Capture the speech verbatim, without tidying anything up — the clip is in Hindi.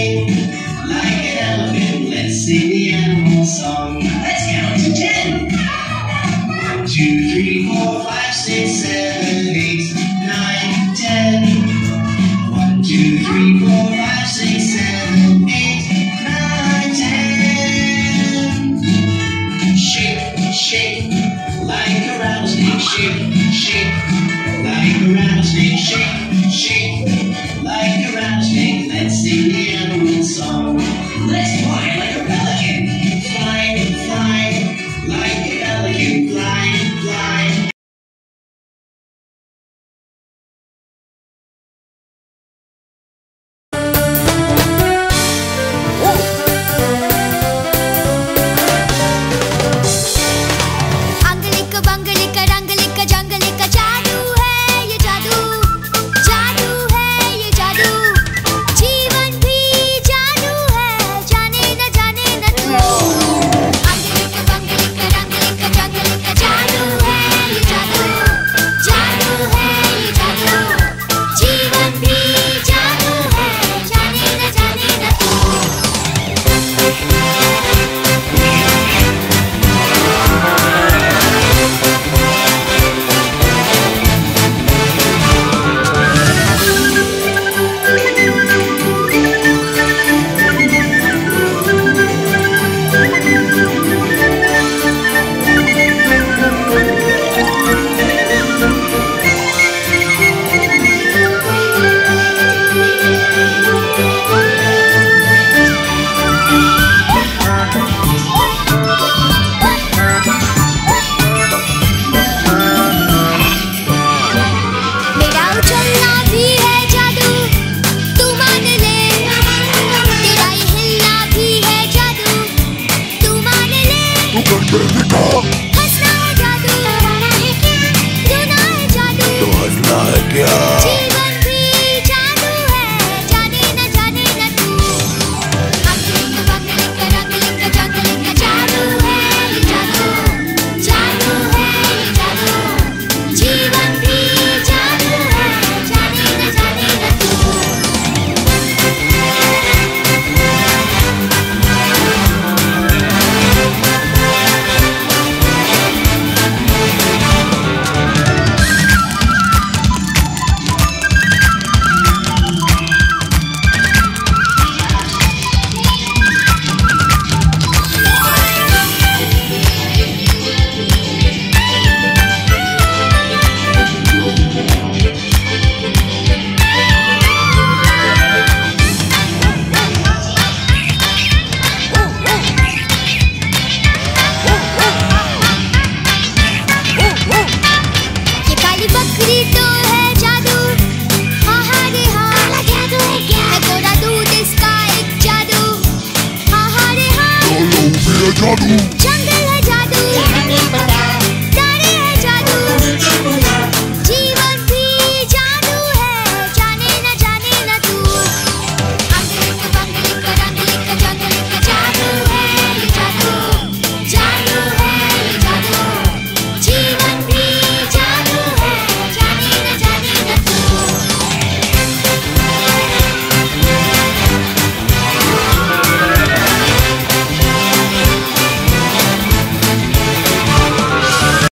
sing like an elephant. Let's sing the animal song. Let's count to ten. One, two, three, four, five, six, seven, eight, nine, ten. One, two, three, four, five, six, seven, eight, nine, ten. Shake, shake like a rattlesnake. Shake, shake like a rattlesnake. Shake, shake like a rattlesnake. Let's sing the animal song. Let's fly like a pelican. Fly, fly like a pelican. Fly, fly. हंसना है जादू, रोना है क्या, रोना है जादू, तो हंसना है क्या, जीवन भी जादू है, जाने न जाने न तू। अंगलिंग बंगलिंग रंगलिंग जंगलिंग जादू है ये जादू, जादू है ये जादू, जीवन भी जादू है, जाने न जाने न तू। बकरी तो है जादू, हाँ हाँ रे हाँ, काला जादू है क्या, है गोरा दूध इसका एक जादू, हाँ हाँ रे हाँ, काला भी है जादू।